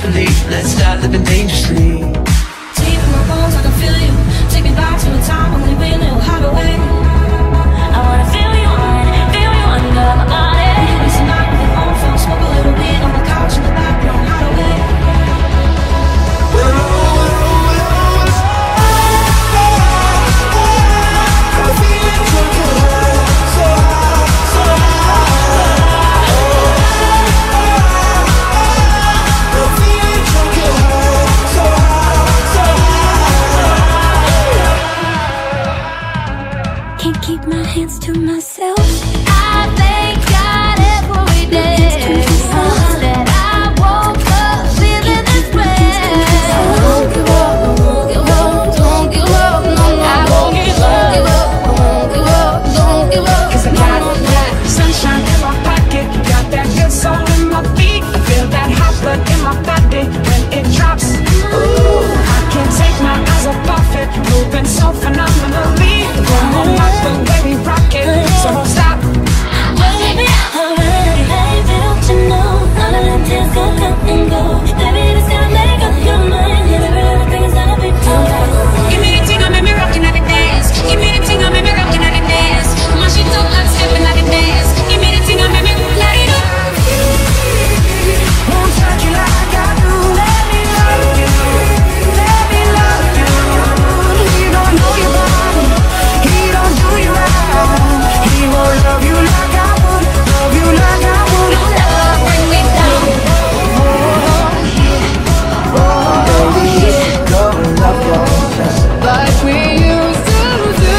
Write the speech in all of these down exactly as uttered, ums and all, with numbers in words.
properly. Let's start living dangerously. Deep in my bones, I can feel you. Take me back to a time when we went a little hideaway. I wanna feel you on, feel you under my body. We do this tonight with your own phone. Smoke a little weed on the couch in the back, we don't hide away. Can't keep my hands to myself. I thank God every day that I woke up feeling this way. Don't give up, don't give up, don't give up, no, no. I won't give up, I won't give up, don't give up. Cause I got that sunshine in my pocket, got that good soul in my feet. I feel that hot blood in my body when it drops. Ooh, I can't take my eyes off of it, moving so phenomenally. Going like the way we rock it, so don't stop. Baby, I'm ready, baby, don't you know? All of them tears gon' come and go. Baby, just gotta make up your mind. Yeah, baby, everything is gonna be alright. Give me the thing, I make me rockin' at the dance. Give me the thing, I make me rockin' at the dance. Mash it up like steppin' at the dance. Give me the thing, I make me light it up. Won't touch you like I do. Let me love you, let me love you. He don't know your body, he don't do you right. He won't love you like I would, love you like I would. Love, bring me down. Like we used to do.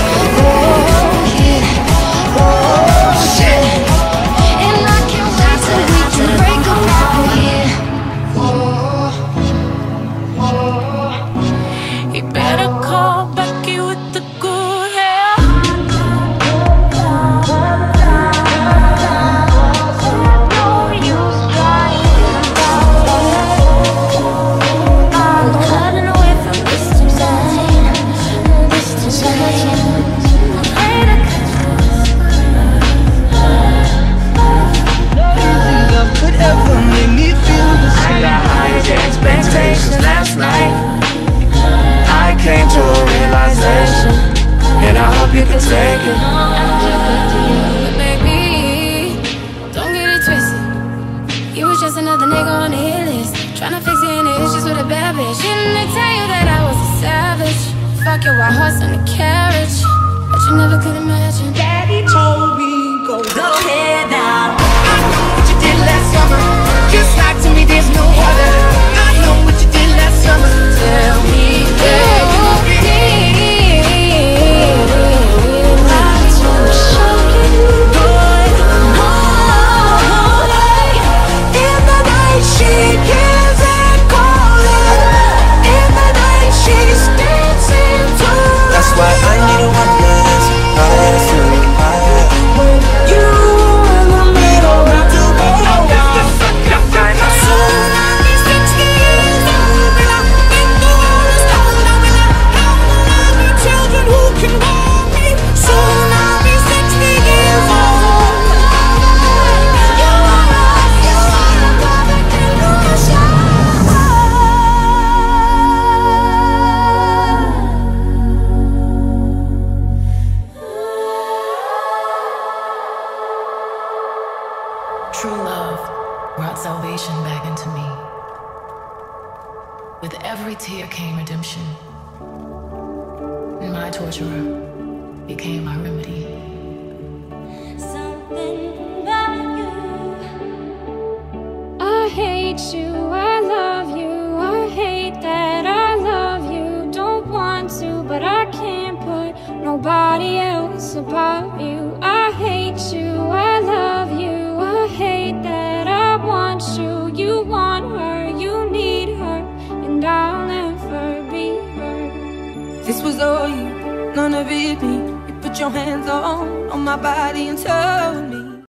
And I can't wait till we can break up out here. You better call Becky with the good hair. I'm hiding away from this temptation, this temptation. Afraid I Love could ever make me feel the I same. got higher expectations last night. I came to a realization, and I hope you can take it. Baby, don't get it twisted. You was just another nigga on the hit list, tryna fix any issues with a bad bitch. Didn't they tell you that I was a savage? Fuck your white horse and a carriage, but you never could imagine. Daddy told me go. Go ahead now. I know what you did last summer. Just like to me, there's no other. I know what you did last summer. Tell me where you been. She gives and calling. In the night she's dancing too. That's why I need a one dance. I had a feeling I had. You in the middle of the world. Soon I'll be sixty years old, and I'll be doing this cold. I'm in a home of my children who can hold me. Soon I'll be sixty years old. You are right, you are the perfect illusion. True love brought salvation back into me. With every tear came redemption, and my torturer became my remedy. Something about you. I hate you, I love you. I hate that I love you. Don't want to, but I can't put nobody else above you. I hate you, I love you. I hate that I want you. You want her, you need her, and I'll never be her. This was all you, none of it me. You put your hands on, on my body and told me